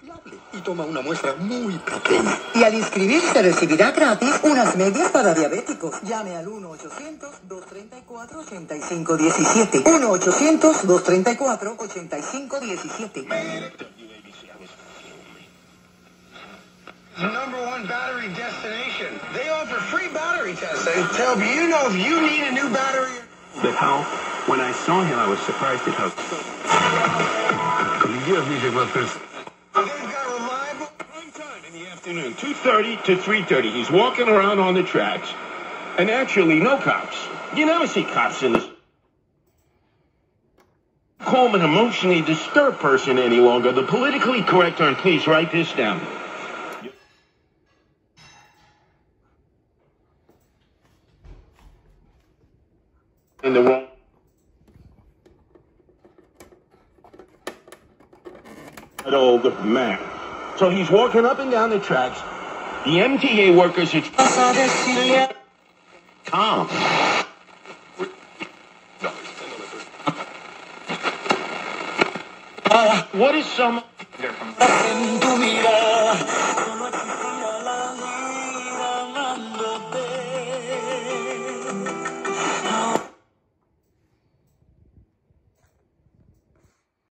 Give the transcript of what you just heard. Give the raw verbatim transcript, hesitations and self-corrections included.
Y toma una muestra muy pequeña. Y al inscribirse recibirá gratis unas medias para diabéticos. Llame al uno ochocientos, dos treinta y cuatro, ochenta y cinco diecisiete. uno ochocientos, dos treinta y cuatro, ochenta y cinco diecisiete. Number one battery destination. They offer free battery testing to help you know if you need a new battery. But how, when I saw him, I was surprised at how... They've got reliable... Prime time in the afternoon, two thirty to three thirty. He's walking around on the tracks. And actually, no cops. You never see cops in this... Call him an emotionally disturbed person any longer. The politically correct term, please write this down. In the wrong... That old man. So he's walking up and down the tracks. The M T A workers are... Calm. Uh, what is some...